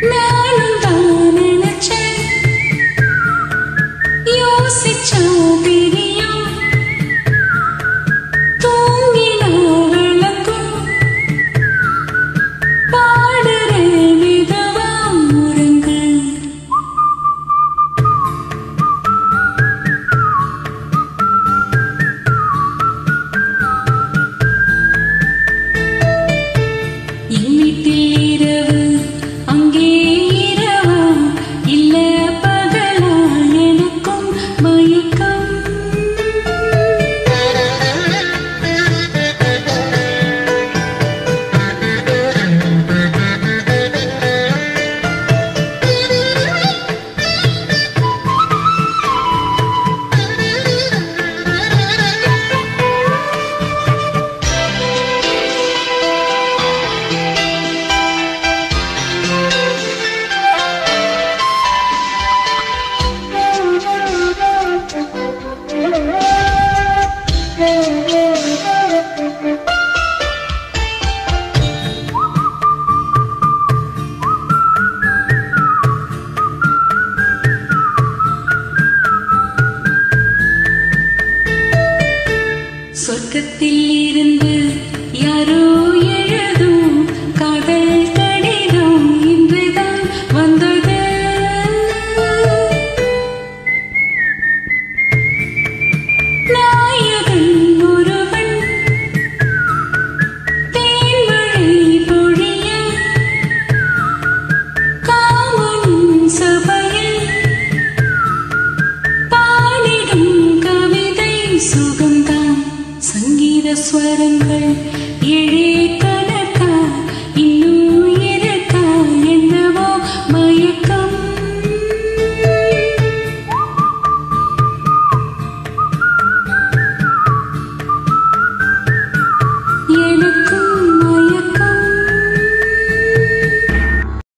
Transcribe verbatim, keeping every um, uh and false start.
நானும் தான் நினைச்சேன் யோசிச்சா தெரியும் தூங்கினா விளக்கும் பாடுற விதவா முருங்கு என் வீட்டில் இரவு அங்கே இரவா இல்ல பகலா எனக்கும் மயக்கம் சொர்க்கத்தில் இருந்து யாரோ எழுதும் காதல் கடிதம் இன்றுதான் வந்தது நாயகன் ஒருவன் தேன்மழை பொழிய காமன் சபையில் பாடிடும் கவிதை சுகம்தான் சங்கீத ஸ்வரங்கள் ஏழே